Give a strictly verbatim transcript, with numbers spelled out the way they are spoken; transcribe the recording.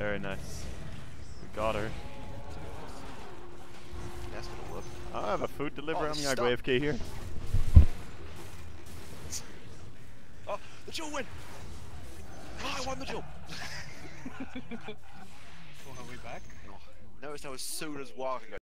Very nice. We got her. That's gonna work. I have a food delivery. Oh, I'm gonna go stop. A F K here. Oh, the duel win! Oh, I won the duel! Well, are we back? Notice how as soon as Walker